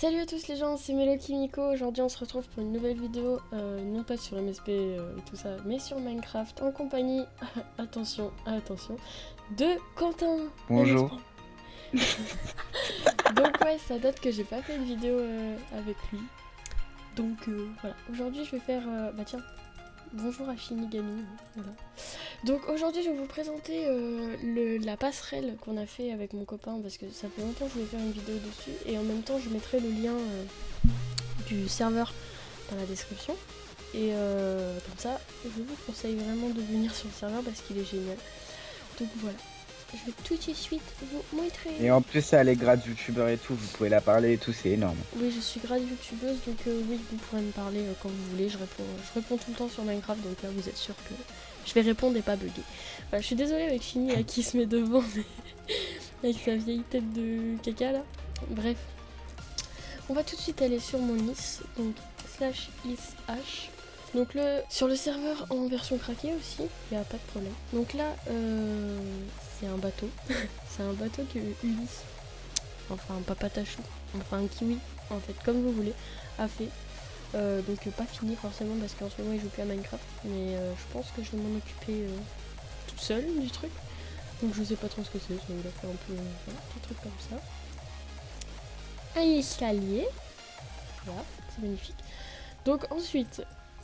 Salut à tous les gens, c'est Melo Kimiko. Aujourd'hui on se retrouve pour une nouvelle vidéo, non pas sur MSP et tout ça, mais sur Minecraft en compagnie, attention, de Quentin. Bonjour. Donc ouais, ça date que j'ai pas fait de vidéo avec lui. Donc voilà, aujourd'hui je vais faire, bah tiens, bonjour à Shinigami, voilà. Donc aujourd'hui je vais vous présenter la passerelle qu'on a fait avec mon copain parce que ça fait longtemps que je voulais faire une vidéo dessus et en même temps je mettrai le lien du serveur dans la description et comme ça je vous conseille vraiment de venir sur le serveur parce qu'il est génial. Donc voilà, je vais tout de suite vous montrer. Et en plus, elle est grade youtubeur et tout, vous pouvez la parler et tout, c'est énorme. Oui, je suis grade youtubeuse, donc oui, vous pourrez me parler quand vous voulez. Je réponds tout le temps sur Minecraft, donc là vous êtes sûr que je vais répondre et pas bugger. Voilà, je suis désolée avec Shini qui se met devant, mais avec sa vieille tête de caca là. Bref, on va tout de suite aller sur mon is, donc /is/. Donc sur le serveur en version craquée aussi, il n'y a pas de problème. Donc là, c'est un bateau. C'est un bateau que Ulysse, enfin un papatachou, enfin un kiwi, en fait, comme vous voulez, a fait. Donc pas fini forcément parce qu'en ce moment il joue plus à Minecraft, mais je pense que je vais m'en occuper toute seule du truc. Donc je sais pas trop ce que c'est, ça il a fait un peu voilà, des trucs comme ça. Un escalier, voilà, c'est magnifique. Donc ensuite,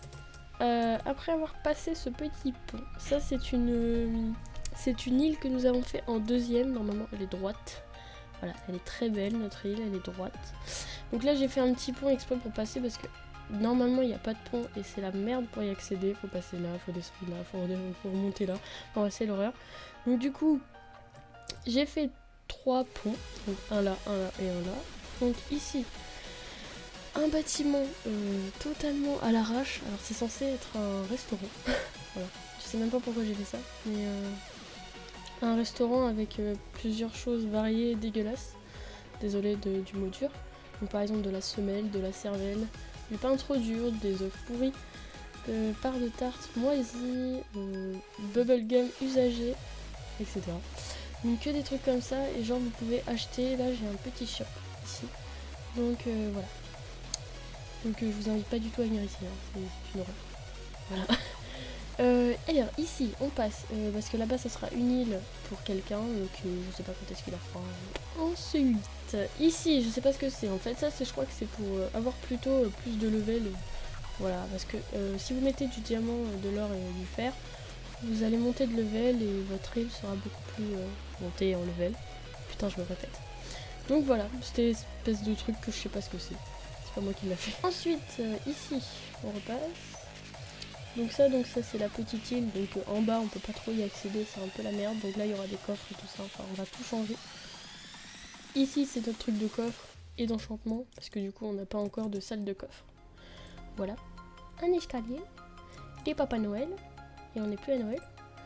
après avoir passé ce petit pont, ça c'est une île que nous avons fait en deuxième, normalement elle est droite. Voilà, elle est très belle notre île, elle est droite. Donc là j'ai fait un petit pont exprès pour passer parce que normalement il n'y a pas de pont et c'est la merde pour y accéder. Faut passer là, faut descendre là, faut remonter là. Enfin c'est l'horreur. Donc du coup j'ai fait 3 ponts, donc un là et un là. Donc ici un bâtiment totalement à l'arrache. Alors c'est censé être un restaurant. Voilà, je sais même pas pourquoi j'ai fait ça, mais un restaurant avec plusieurs choses variées et dégueulasses. Désolé du mot dur. Donc par exemple de la semelle, de la cervelle, du pain trop dur, des œufs pourris, parts de tarte moisies, bubblegum usagé, etc. Donc que des trucs comme ça et genre vous pouvez acheter, là j'ai un petit shop ici. Donc voilà. Donc je vous invite pas du tout à venir ici, hein. C'est une horreur. Voilà. Alors ici on passe, parce que là-bas ça sera une île pour quelqu'un, donc je sais pas quand est-ce qu'il la fera. Ensuite, ici je sais pas ce que c'est en fait, ça c'est je crois que c'est pour avoir plutôt plus de level, voilà, parce que si vous mettez du diamant, de l'or et du fer, vous allez monter de level et votre île sera beaucoup plus montée en level. Putain je me répète. Donc voilà, c'était une espèce de truc que je sais pas ce que c'est pas moi qui l'a fait. Ensuite ici on repasse. Donc ça c'est la petite île, donc en bas on peut pas trop y accéder, c'est un peu la merde, donc là il y aura des coffres et tout ça, enfin on va tout changer. Ici c'est notre truc de coffre et d'enchantement, parce que du coup on n'a pas encore de salle de coffre. Voilà, un escalier, des Papa Noël, et on n'est plus à Noël.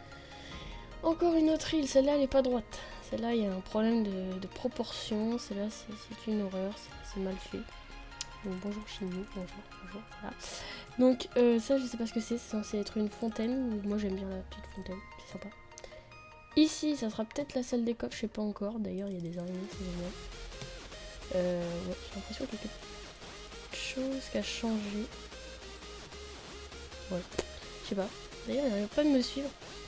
Encore une autre île, celle-là elle est pas droite, celle-là il y a un problème de proportion, celle-là c'est une horreur, c'est mal fait. Donc bonjour Chimie, bonjour, voilà. Donc ça je sais pas ce que c'est censé être une fontaine, moi j'aime bien la petite fontaine, c'est sympa. Ici ça sera peut-être la salle des coffres, je sais pas encore, d'ailleurs il y a des araignées, c'est génial. Ouais, j'ai l'impression qu'il y a quelque chose qui a changé. Ouais, je sais pas, d'ailleurs il n'arrive pas de me suivre.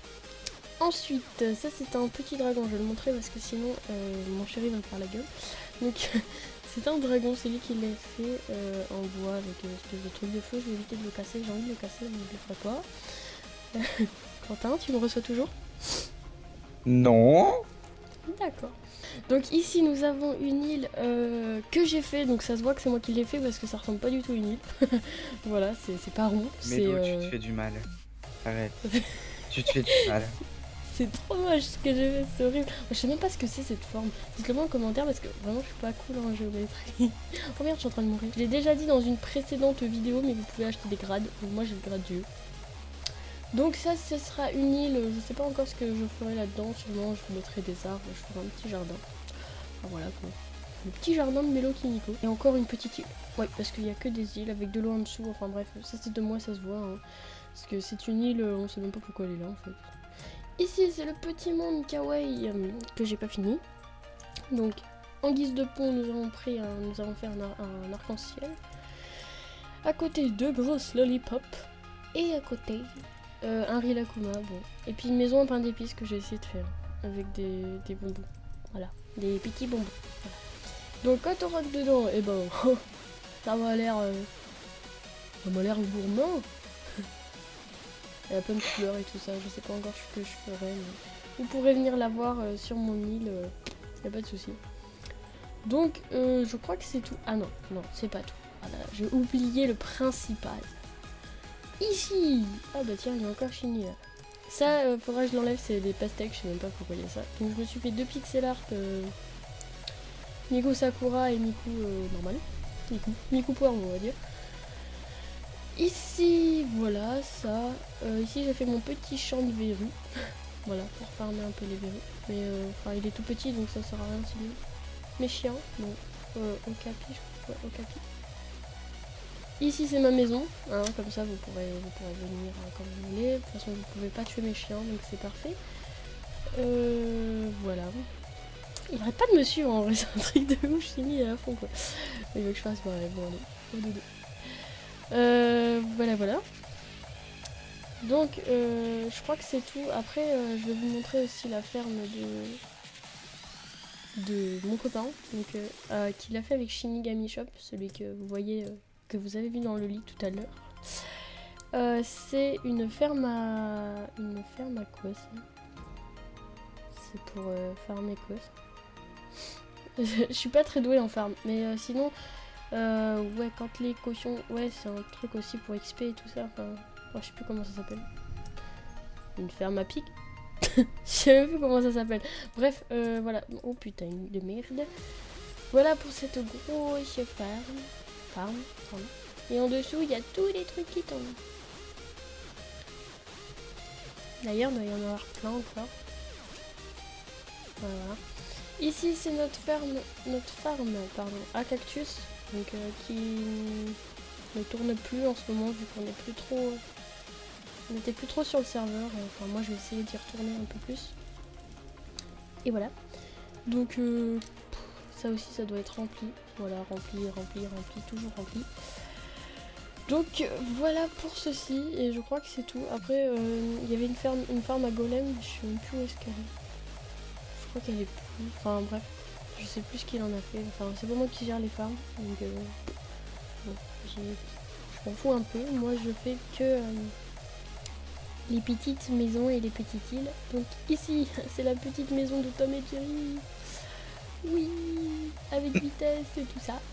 Ensuite, ça c'est un petit dragon, je vais le montrer parce que sinon mon chéri va me faire la gueule. Donc c'est un dragon, c'est lui qui l'a fait en bois avec une espèce de truc de feu. Je vais éviter de le casser, j'ai envie de le casser, mais je le ferai pas. Quentin, tu me reçois toujours? Non. D'accord. Donc ici nous avons une île que j'ai fait, donc ça se voit que c'est moi qui l'ai fait parce que ça ressemble pas du tout à une île. Voilà, c'est pas rond. Mais tu te fais du mal. Arrête. Tu te fais du mal. C'est trop moche ce que j'ai fait, c'est horrible. Je sais même pas ce que c'est cette forme. Dites-le moi en commentaire parce que vraiment je suis pas cool en géométrie. Oh merde, je suis en train de mourir. Je l'ai déjà dit dans une précédente vidéo, mais vous pouvez acheter des grades. Donc moi j'ai le grade Dieu. Donc ça, ce sera une île. Je sais pas encore ce que je ferai là-dedans. Sûrement je mettrai des arbres, je ferai un petit jardin. Enfin voilà quoi. Le petit jardin de Melo Kimiko. Et encore une petite île. Ouais, parce qu'il y a que des îles avec de l'eau en dessous. Enfin bref, ça c'est de moi, ça se voit. Hein. Parce que c'est une île, on sait même pas pourquoi elle est là en fait. Ici c'est le petit monde kawaii que j'ai pas fini. Donc En guise de pont, nous avons fait un arc-en-ciel. À côté, 2 grosses lollipops. Et à côté, un Rilakuma, bon. Et puis une maison en pain d'épices que j'ai essayé de faire. Avec des bonbons. Voilà, des petits bonbons. Voilà. Donc quand on rentre dedans, et ben, ça m'a l'air gourmand. Il y a plein de couleurs et tout ça, je sais pas encore ce que je ferai. Mais... vous pourrez venir la voir sur mon île, y a pas de souci. Donc je crois que c'est tout. Ah non, non, c'est pas tout. Ah là, j'ai oublié le principal. Ici. Ah bah tiens, il y a encore Chini là. Ça, faudra que je l'enlève, c'est des pastèques, je sais même pas pourquoi il y a ça. Donc je me suis fait 2 pixel art, Miku Sakura et Miku normal. Miku Poire, on va dire. Ici, voilà, ça. Ici, j'ai fait mon petit champ de verrues. Voilà, pour farmer un peu les verrues. Mais enfin, il est tout petit, donc ça sert à rien sinon. Mes chiens, bon, Okapi, je crois, ouais, Okapi. Ici, c'est ma maison, hein, comme ça, vous pourrez venir comme vous voulez. De toute façon, vous pouvez pas tuer mes chiens, donc c'est parfait. Voilà. Il arrête pas de me suivre, en vrai, c'est un truc de ouf, Chini à fond, quoi. Il veut que je fasse pareil, bon, allez, au dodo. Voilà, voilà. Donc, je crois que c'est tout. Après, je vais vous montrer aussi la ferme de mon copain, donc qu'il a fait avec Shinigami Shop, celui que vous voyez, que vous avez vu dans le lit tout à l'heure. C'est une ferme à quoi ça? C'est pour farmer quoi ça? Je suis pas très douée en farm, mais sinon, ouais, quand les cochons, ouais, c'est un truc aussi pour XP et tout ça. Enfin, je sais plus comment ça s'appelle. Une ferme à pic. Je sais même plus comment ça s'appelle. Bref, voilà. Oh putain de merde. Voilà pour cette grosse farm. Et en dessous, il y a tous les trucs qui tombent. D'ailleurs, il doit y en avoir plein encore. Voilà. Ici, c'est notre farm à cactus. Donc, qui ne tourne plus en ce moment, vu qu'on n'est plus trop... on n'était plus trop sur le serveur. Enfin, moi, je vais essayer d'y retourner un peu plus. Et voilà. Donc, ça aussi, ça doit être rempli. Voilà, rempli, toujours rempli. Donc, voilà pour ceci. Et je crois que c'est tout. Après, il y avait une farm à golem. Je sais même plus où est-ce qu'elle est. Je crois qu'elle est plus... enfin, bref. Je sais plus ce qu'il en a fait. Enfin, c'est pas moi qui gère les farms. Donc, bon, je m'en fous un peu. Moi, je fais que... les petites maisons et les petites îles. Donc ici, c'est la petite maison de Tom et Jerry. Oui, avec vitesse et tout ça.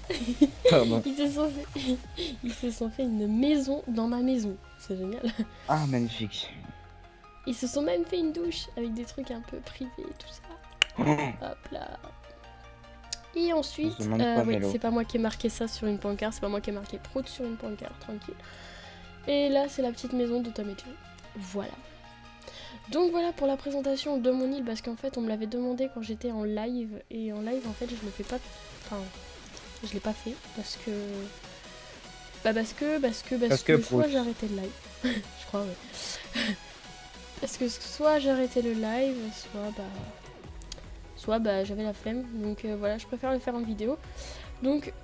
Ils se sont fait une maison dans ma maison. C'est génial. Ah, magnifique. Ils se sont même fait une douche avec des trucs un peu privés et tout ça. Hop là. Et ensuite, oui, c'est pas moi qui ai marqué ça sur une pancarte. C'est pas moi qui ai marqué Prout sur une pancarte, tranquille. Et là, c'est la petite maison de Tom et Jerry. Voilà. Donc voilà pour la présentation de mon île, parce qu'en fait on me l'avait demandé quand j'étais en live, et en live en fait je le fais pas, enfin je l'ai pas fait parce que soit j'ai arrêté le live, je crois, ouais. Parce que soit j'ai arrêté le live, soit j'avais la flemme, donc voilà, je préfère le faire en vidéo. Donc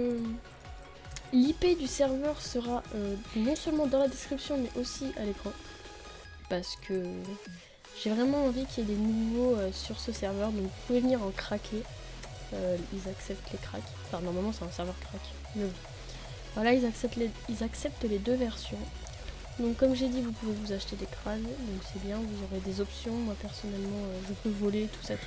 l'IP du serveur sera non seulement dans la description mais aussi à l'écran. Parce que j'ai vraiment envie qu'il y ait des nouveaux sur ce serveur, donc vous pouvez venir en craquer. Ils acceptent les cracks. Enfin, normalement, c'est un serveur crack. Mais bon. Voilà, ils acceptent les 2 versions. Donc, comme j'ai dit, vous pouvez vous acheter des crânes, donc c'est bien, vous aurez des options. Moi, personnellement, je peux voler, tout ça.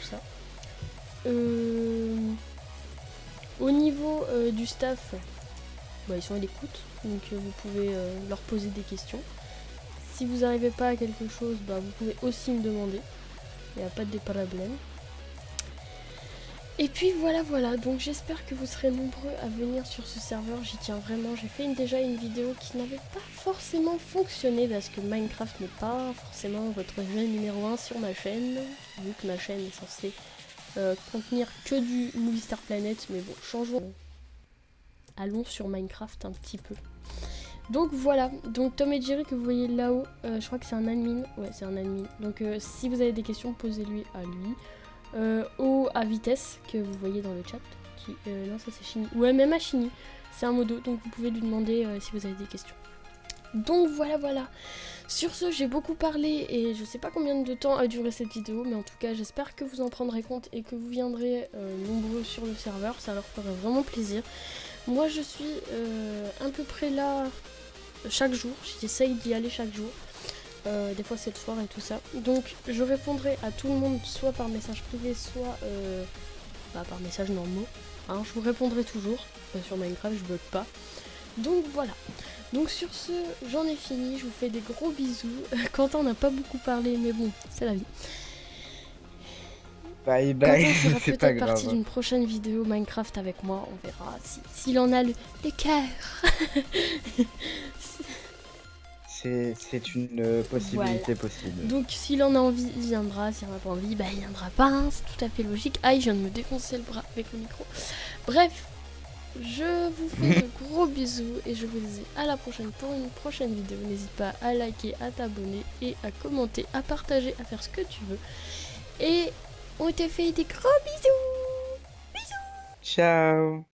Au niveau du staff, ils sont à l'écoute, donc vous pouvez leur poser des questions. Si vous n'arrivez pas à quelque chose, vous pouvez aussi me demander. Il n'y a pas de problème. Et puis voilà. Donc j'espère que vous serez nombreux à venir sur ce serveur. J'y tiens vraiment. J'ai fait déjà une vidéo qui n'avait pas forcément fonctionné parce que Minecraft n'est pas forcément votre jeu numéro 1 sur ma chaîne. Vu que ma chaîne est censée contenir que du Movie Star Planet. Mais bon, changeons. Allons sur Minecraft un petit peu. Donc voilà, donc Tom et Jerry que vous voyez là-haut, je crois que c'est un admin, ouais c'est un admin, donc si vous avez des questions, posez-lui à lui. à vitesse que vous voyez dans le chat. Non, ça c'est Chini. Ouais, même à Chini. C'est un modo, donc vous pouvez lui demander si vous avez des questions. Donc voilà. Sur ce, j'ai beaucoup parlé et je sais pas combien de temps a duré cette vidéo, mais en tout cas, j'espère que vous en prendrez compte et que vous viendrez nombreux sur le serveur. Ça leur ferait vraiment plaisir. Moi, je suis à peu près là chaque jour. J'essaye d'y aller chaque jour. Des fois c'est le soir et tout ça. Donc je répondrai à tout le monde soit par message privé, soit par message normaux. Hein, je vous répondrai toujours. Sur Minecraft je bug pas. Donc voilà. Donc sur ce, j'en ai fini. Je vous fais des gros bisous. Quentin n'a pas beaucoup parlé, mais bon, c'est la vie. Bye bye. Quentin fera C'est pas peut-être partie grave. d'une prochaine vidéo Minecraft avec moi. On verra s'il en a le cœur. C'est une possibilité Voilà. possible. Donc s'il en a envie, il viendra. S'il en a pas envie, bah il viendra pas. Hein. C'est tout à fait logique. Aïe, je viens de me défoncer le bras avec le micro. Bref, je vous fais de gros bisous et je vous dis à la prochaine pour une prochaine vidéo. N'hésite pas à liker, à t'abonner et à commenter, à partager, à faire ce que tu veux. Et on te fait des gros bisous. Ciao.